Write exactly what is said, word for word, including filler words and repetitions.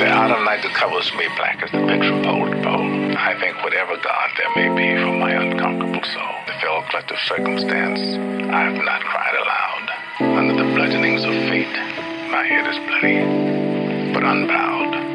The autumn night that covers me black as the pitch from pole to pole. I think whatever God there may be for my unconquerable soul, the fell clutch of circumstance, I have not cried aloud. Under the bludgeonings of fate, my head is bloody, but unbowed.